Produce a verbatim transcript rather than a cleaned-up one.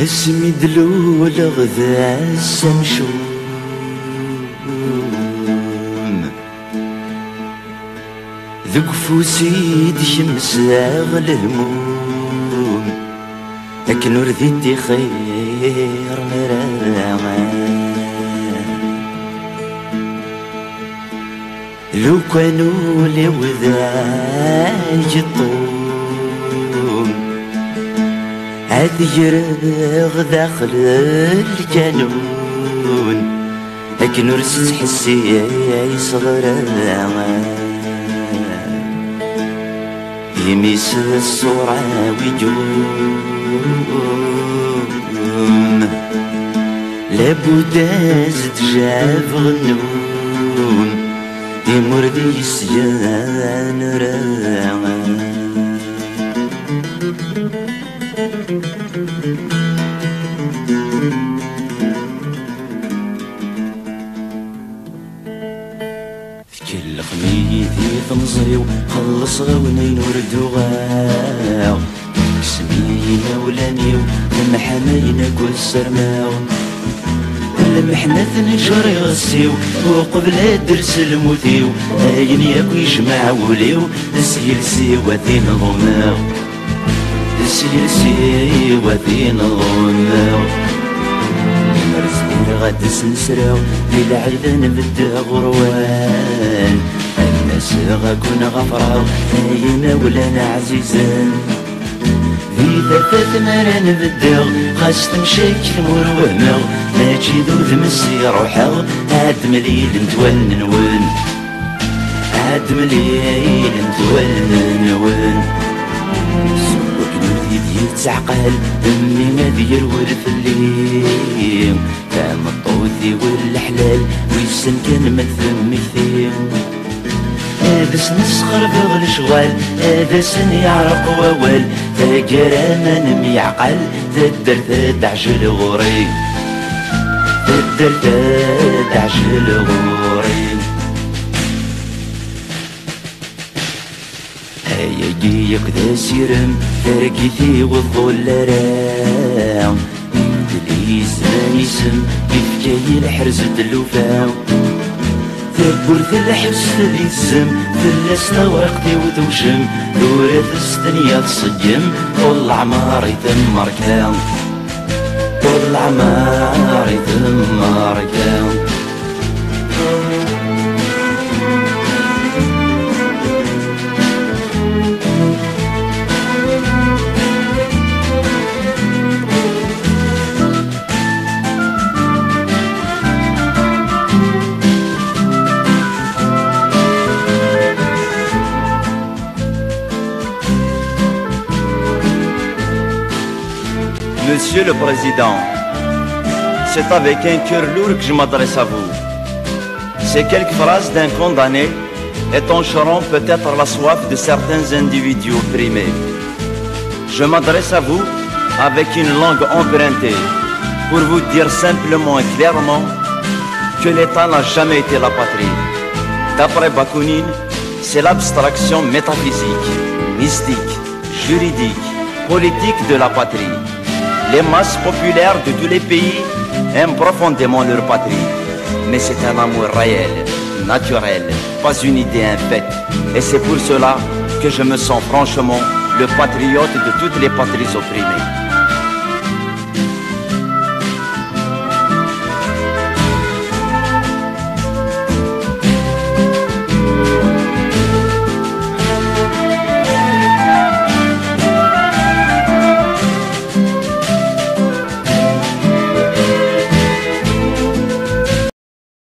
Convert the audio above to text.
اسمي دلول غذا السمشوم ذوق فوسي شمس غل الهموم لكن ورثيتي خير مرامان لو كانوا لي وذاج الطوم عاد يرغ داخل الجنون لكن ورثت حسي يصغر يميس الصورة ويجوم لابد زد جاب غنون يمر دي السجان راغان كل خميدي ثمزيو خلص غونين وردو غاو سمينا ولانيو لما حمينا كل سرماو لما حنا ثنجر يغسيو وقبل درس الموتيو هاين ياكو يجمع وليو نسيل سيوا ثين ظناو نسيل سيوا ثين ظناو غاد سنسراو للعيدة نبدا غروان الناس غاكون غفراو هاينا ولانا عزيزان في ثلاثة مرة نبدا خاص تمشيك مرواناو ماشي ذو ذمسي روحاو عاد مليل نتولن نون عاد مليل نتولن نون يتعقل دمي ما دير ورث الليل فهم الطوثي والحلال ويسن كان من ثم ثيم هذا سنسخر بغل شغال هذا سن يعرق ووال تاجر من ميعقل تدر تدعجل غوري تدر تدعجل غوري يجي يقدا سيرم تركيتي والظلرام يدلي زمان يسم كيف جاي الحرز دلوفاو ثبرت الحس اليسم فلسنا ورقتي وتوشم دورة السدنيا تصجم طول عماري تمر كام طول عماري تمر كام Monsieur le Président, c'est avec un cœur lourd que je m'adresse à vous. Ces quelques phrases d'un condamné étancheront peut-être la soif de certains individus opprimés. Je m'adresse à vous avec une langue empruntée pour vous dire simplement et clairement que l'État n'a jamais été la patrie. D'après Bakounine, c'est l'abstraction métaphysique, mystique, juridique, politique de la patrie. Les masses populaires de tous les pays aiment profondément leur patrie. Mais c'est un amour réel, naturel, pas une idée infaite. Et c'est pour cela que je me sens franchement le patriote de toutes les patries opprimées.